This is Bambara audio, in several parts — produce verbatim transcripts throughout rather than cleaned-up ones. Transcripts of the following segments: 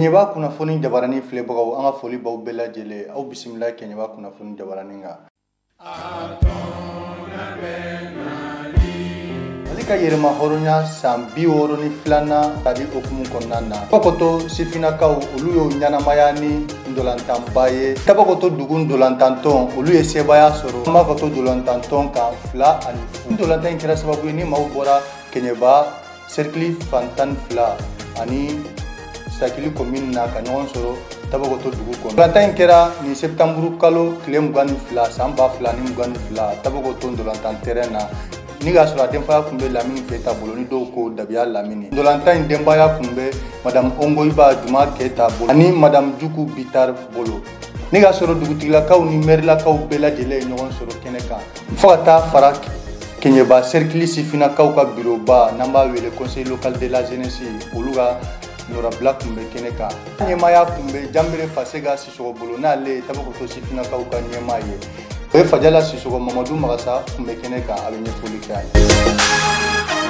Kenyeba kunnafoni jabarani filɛbagaw an ka foli baw bɛɛ lajɛlen aw bisimila Kenyeba kunnafoni jabarani kan. Ale ka yɛrɛma hɔrɔnya san bi wɔɔrɔ ni filanan tadi okumu kɔnɔna na. Tabakoto sifinakaw olu y'o ɲanamaya ni ndolantanba ye. Tabakoto dugu ndolantantɔn olu ye sebaya sɔrɔ. An b'a fɔ to ndolantantɔn kan fila ani fu. Ndolantan in kɛra sababu ye ni maaw bɔra Kenyeba cercle fantan fila ani Sakili commune na ka ɲɔgɔn sɔrɔ Tabakoto dugu kɔnɔ. Ndolantan in kɛra ni septembre kalo tile mugan ni fila san ba fila ni mugan ni fila Tabakoto ndolantan terrain na. Ni ka sɔrɔ a denbaya kun bɛ Lamini Keyita bolo ni dɔw ko Dabiya Lamini. Ndolantan in denbaya kun bɛ madame Ongoyiba Juma Keyita bolo ani madame Juku Bitar bolo. Ni ka sɔrɔ dugutigilakaw ni mairilakaw bɛɛ lajɛlen ye ɲɔgɔn sɔrɔ kɛnɛ kan. Fo ka taa fara Kenyeba cercle sifinakaw ka bureauba n'an b'a wele conseil local de la jeunesse olu ka nɔrabila kun bɛ kɛnɛ kan. Ɲɛmaaya kun bɛ Janbere Fasega Sisɔgɔ bolo n'ale ye Tabakoto sifinakaw ka ɲɛmaa ye. O ye Fajala Sisɔgɔ Mamadu Magasa kun bɛ kɛnɛ kan a bɛ ɲɛfɔli kɛ a ye.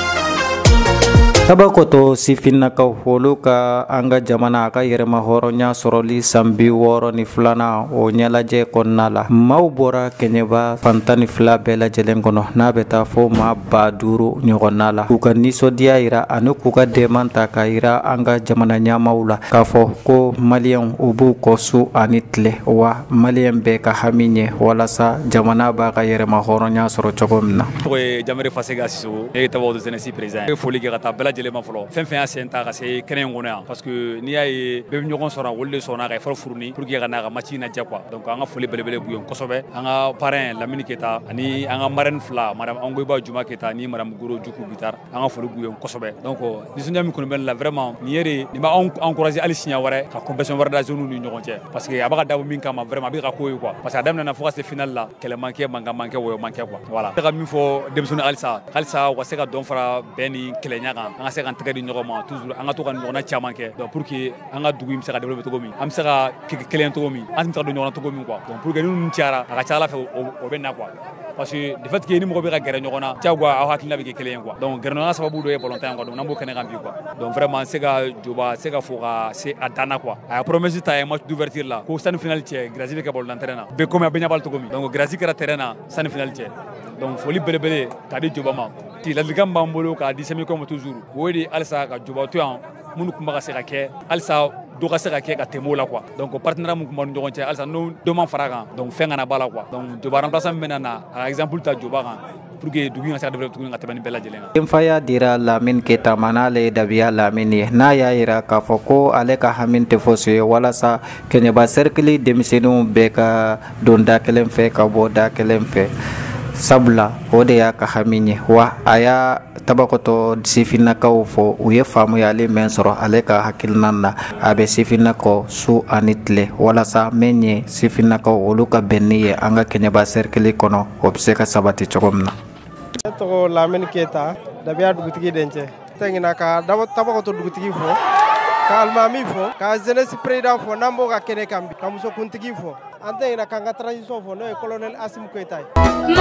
Tabakoto sifinakaw olu ka an ka jamana a ka yɛrɛma hɔrɔnya sɔrɔli san bi wɔɔrɔ ni filanan o ɲɛlajɛ kɔnɔna la. Maaw bɔra Kenyeba fantan ni fila bɛɛ lajɛlen kɔnɔ n'a bɛ taa fo maa ba duuru ɲɔgɔnna la. K'u ka nisɔndiya yira ani k'u ka dɛmɛ ta ka yira an ka jamana ɲɛmaaw la k'a fɔ ko maliyɛnw u b'u kɔ su ani tile wa maliyɛn bɛɛ ka hami ɲɛ walasa jamana b'a ka yɛrɛma hɔrɔnya sɔrɔ cogo min na. O ye Janbere Fasega Sisɔgɔ ne ye Tabakoto jeunesse président ye foli kɛ ka taa bɛɛ lajɛlen ma fɔlɔ fɛn fɛn y'a sen ta ka se kɛnɛ in kɔnɔ yan parce que n'i y'a ye bɛɛ bɛ ɲɔgɔn sɔrɔ olu de sɔnna ka fɔlɔ furuni pour que ka n'a ka match lajɛ quoi donc an ka foli belebele b'u ye kosɛbɛ an ka parrain Lamini Keyita ani an ka marraine fila madame Ongoyiba Juma Keyita ani madame Goro Juku Bitar an ka foli b'u ye kosɛbɛ donc nisɔndiya min kɔni bɛ ne la vraiment nin ye de nin b'anw encourager hali siɲɛ wɛrɛ ka compétition wɛrɛ da zone ni ɲɔgɔn cɛ parce que a b'a ka dabɔ min kama vraiment a bɛ ka ko ye quoi parce que a daminɛna fo ka se finale la kɛlɛ man kɛ mankan man kɛ wɔyɔ man kɛ quoi voilà ne ka min fɔ denmisɛnnin halisa halisa u ka se ka dɔn fara bɛn ni kɛlɛɲa kan an ka se ka tɛgɛ di ɲɔgɔn ma toujours an ka to ka ɲɔgɔnna caman kɛ donc pour que an ka dugu in bɛ se ka développer cogo min an bɛ se ka kelen cogo min an bɛ se ka don ɲɔgɔn na cogo min quoi donc pour que ni ninnu cayara a ka ca Ala fɛ o bɛ na quoi parce que de fait que ni mɔgɔ bɛ ka gɛrɛ ɲɔgɔn na diyagoya aw hakilina bɛ kɛ kelen ye quoi donc gɛrɛɲɔgɔnya sababu dɔ ye balontan ye quoi donc n'an b'o kɛnɛ kan bi quoi donc vraiment se ka joba se ka fɔ ka se a dan na quoi a ye promesse ta ye match d'ouverture la ko sani finale cɛ grâce bɛ kɛ balontan terrain na bɛɛ komi a bɛ ɲɛ b'a la cogo min donc grâce kɛra terrain na sani finale cɛ donc foli belebele k'a di joba ma ladilikan b'an bolo k'a di semi comme toujours o ye de halisa ka joba to yan minnu kun bɛ ka se ka kɛ halisa dɔ ka se ka kɛ ka tɛmɛ o la quoi donc partenaire mun kun b'an ni ɲɔgɔn cɛ halisa n'o dɔ man fara kan donc fɛn kana b'a la quoi donc joba remplaçant min bɛ na a ka exemple ta joba kan pour que dugu in ka se ka développer tuguni ka tɛmɛ nin bɛɛ lajɛlen kan. Denfaya dira Lamini Keyita ma n'ale ye Dabiya Lamini ye n'a y'a yira k'a fɔ ko ale ka hami tɛ fosi ye walasa Kenyeba cercle denmisɛnninw bɛɛ ka don da kelen fɛ ka bɔ da kelen fɛ. Sabula o de y'a ka hami ye wa a y'a Tabakoto sifinakaw fɔ u ye faamuyali min sɔrɔ ale ka hakilina na a bɛ sifinakaw su ani tile walasa min ye sifinakaw olu ka bɛnni ye an ka Kenyeba cercle kɔnɔ o bɛ se ka sabati cogo min na. Ne tɔgɔ Lamini Keyita Dabiya dugutigi dencɛ tɛŋina ka Tabakoto dugutigi fɔ ka alimami fɔ ka jeunesse président fɔ n'an b'o ka kɛnɛ kan bi ka musokuntigi fɔ an tɛŋina ka n ka transition fɔ n'o ye colonel Asimu Keyita ye.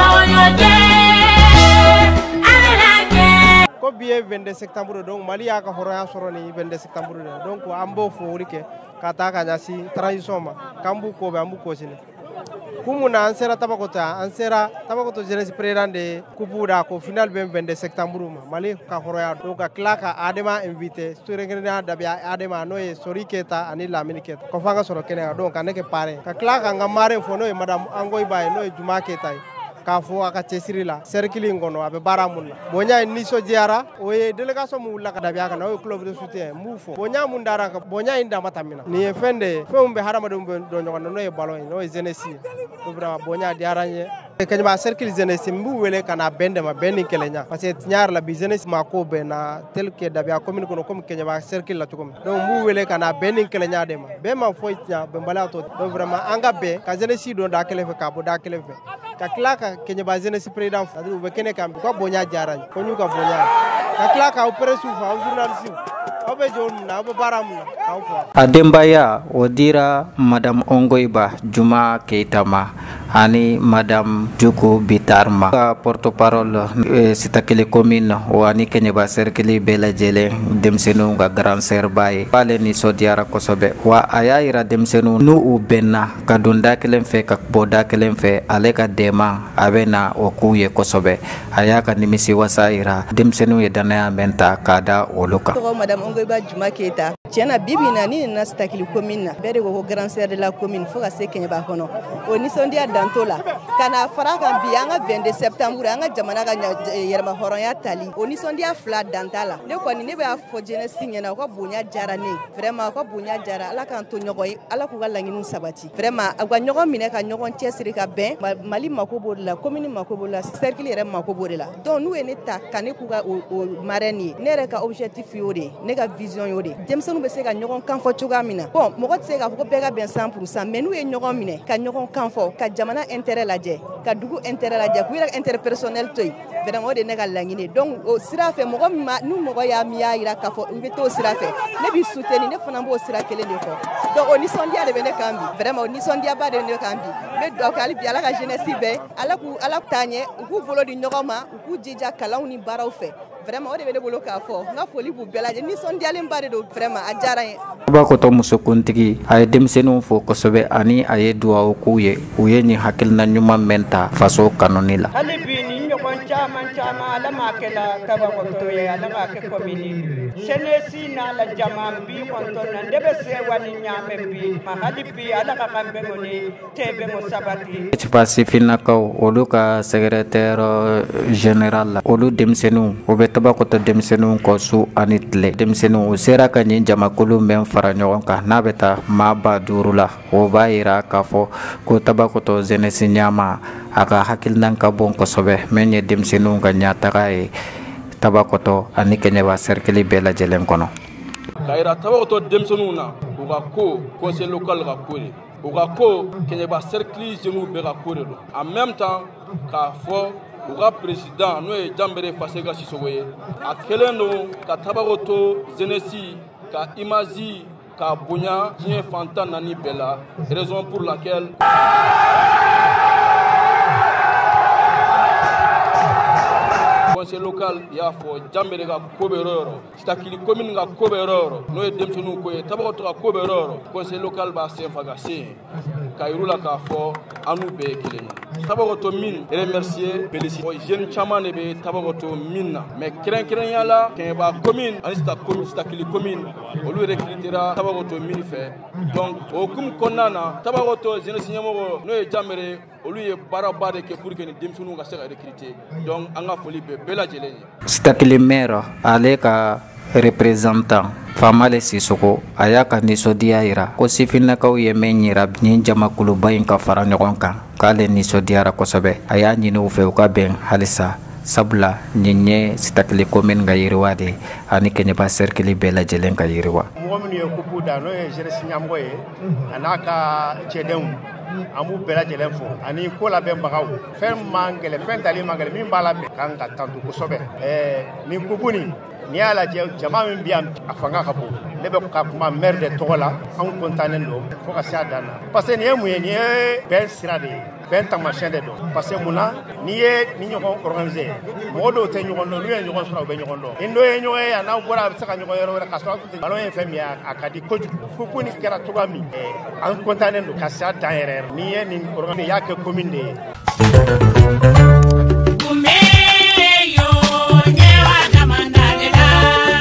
Ko bi ye vingt-deux septembre donc Mali y'a ka hɔrɔnya sɔrɔ ni vingt-deux septembre de donc an b'o foli kɛ ka taa ka ɲɛsin transition ma k'an b'u ko bɛ an b'u kɔsini kun mun na an sera Tabakoto an sera Tabakoto jeunesse président de coupe da ko final bɛ vingt-deux septembre ma Mali ka hɔrɔnya donc ka tila ka Adama invité surengɛrɛnnenya Dabiya Adama n'o ye Sori Keyita ani Lamini Keyita ko fɔ an ka sɔrɔ kɛnɛ kan donc ka ne kɛ parrain ka tila ka n ka marraine fɔ n'o ye madame Ongoyiba ye n'o ye Juma Keyita ye k'a fɔ a ka cɛsiri la cercle in kɔnɔ a bɛ baara mun na bonya ye nisɔndiyara o ye délégation min wulila ka Dabiya ka na o ye club de soutien n b'u fɔ bonya mun dara kan bonya in dama tɛmɛna nin ye fɛn de ye fɛnw bɛ hadamadenw bɛ dɔn ɲɔgɔn na n'o ye ballon ye n'o ye jeunesse ye donc vraiment bonya diyara n ye Kenyeba cercle jeunesse n b'u wele ka na bɛn dɛmɛ bɛn ni kɛlɛɲa parce que tiɲɛ yɛrɛ la bi jeunesse ma ko bɛn na tel que Dabiya commune kɔnɔ comme Kenyeba cercle la cogo min donc n b'u wele ka na bɛn ni kɛlɛɲa de ma bɛn ma foyi tiɲɛ bɛnbaliya to donc vraiment an ka bɛn ka jeunesse dɔn da kelen fɛ ka bɔ da kelen fɛ ka tila ka Kenyeba jeunesse président c'est à dire u bɛ kɛnɛ kan u ka bonya diyara n ye ko n y'u ka bonya ka tila ka aw presse fɔ aw journaliste be jon na be baram na kaw Adembaya odira Madame Ongoiba Juma Keitama ani Madame Juku Bitarma ka porte-parole e, sitakili commune wani Kenyeba cercle bela jele demsenu ga grand serbaye pale ni sodiara kosobe wa ayaira demsenu nu u benna ka donda kelen fe ka boda kelen fe ale ka dema abena okuye kosobe ayaka nimisi wasaira demsenu ye danaya menta kada oluka ko Madame Ongoiba Juma Keita tiena bibina ni na sitakili commune bere go grand ser de la commune fo ka se Kenyeba kono oni sondia dantola kana faraka bianga vingt-deux septembre anga jamana ga yerma horonya tali oni sondia fla dantala ne ko ni ne be afo jeunesse nyena ko bunya jara ne vraiment ko bunya jara ala kan to nyogoy ala ku galla ngin sabati vraiment agwa nyogo mine ka nyogo tiesiri ka ben mali makobo la commune makobo la cercle re makobo la donc nous ene ta kane ku ga o mareni ne re ka objectif yode ne ka vision yode demsonu be se ka nyogo kan fo chuga mina bon mo ko se ka ko bega ben cent pour cent mais nous e nyogo mine ka nyogo kan fo ka jamana intérêt la je ka dugu intérêt la je ku ira interpersonnel toy vraiment de ne ka langine donc o sira fe mo ko nous mo ko ya mi ya ira ka fo be to sira fe ne bi soutenir ne fana bo sira kele de ko donc oni sondia de bene kambi vraiment oni sondia ba de ne kambi mais donc ali bi ala ka jeunesse be ala ku ala tanye ku volo di nyogoma ku jija kala uni baraw fe vraiment o de bene bolo ka fo na foli bu belaje ni sondia le mbare do vraiment a jara ba ko to muso kuntigi ay demsenu fo ko sobe ani ay duwa ku ye u ye ni hakil na nyuma menta faso kanonila ali bi ni nyokon chama chama ala makela kaba ko to ye ala ma ke komini senesi na la jama bi kon to na ndebe se wani nyame bi ma hali bi ala ka kambe ngoni tebe mo sabati ci passi finna ko oluka secrétaire général olu demsenu o be tabako to demsenu ko su anitle demsenu o sera ka ni jama kulu men fara nyogon ka nabeta ma ba durula o bayira ka fo ko tabako to jeunesse nyama aka hakil nan ka bon ko sobe menye demsenu ga nyata kai tabako to ani Kenyeba cercle bela jelen kono kaira tabako to demsenu na uga ko conseil local ga ko uga ko Kenyeba cercle jenu be ga ko en même temps ka fo uga président no e jambere fasega sisogoye akeleno ka tabako to jeunesse ka imagi ka bonya jien fantan nani bela raison pour laquelle conseil local ya fo jambere ga koberoro stakili commune ga koberoro no e demsenu ko e tabako to ga koberoro conseil local ba sen fagase kairula ka fo anu be keleni tabako to min remercier féliciter jeune chaman be tabako to minna mais kren kren yala Kenyeba commune ani sta commune stakili commune o lu recrutera tabako to min fait donc o kum konana tabako to jeune signamo no e jambere o lu e barabade ke pour que ni demsenu ga se recruter donc anga foli be bela jele stakili maire ale ka représentant famale sisoko ayaka ni sodia ira ko sifina ka ye menyira ni jama kulu bayin ka fara nyogon kan kale ni sodia ra ko sobe aya ni no fe ka ben halisa sabla nyinye sitakli komen ga yirwade ani Kenyeba cercle bela jelen ka yirwa mo mi yo kupu da no e jere sinyamgo ye anaka chedem amu bela jelen fo ani ko la ben bagaw fen mangele fen dali mangele min bala be kan ka tantu ko sobe eh ni kubuni ni ala jama min biam afanga kabo ne be ka kuma maire de togola an kontanen do fo ka sia dana parce que ni emu ni ben sirade ben tamachin de do parce que muna ni ye ni nyoko organiser modo te nyoko no ni nyoko sura be nyoko do indo ye nyoko ya na bora be saka nyoko yoro ka so balon ye femi akadi koju fu kuni kera togami an kontanen do ka sia daire ni ye ni organiser ya ke commune de